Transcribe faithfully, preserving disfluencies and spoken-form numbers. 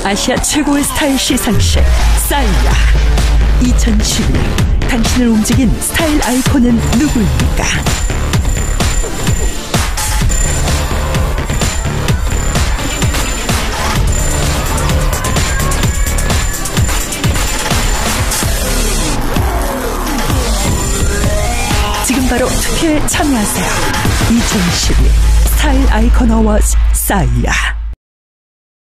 아시아 최고의 스타일 시상식 싸이야. 이천십일 당신을 움직인 스타일 아이콘은 누구입니까? 지금 바로 투표에 참여하세요. 이천십일 스타일 아이콘 어워즈 싸이야.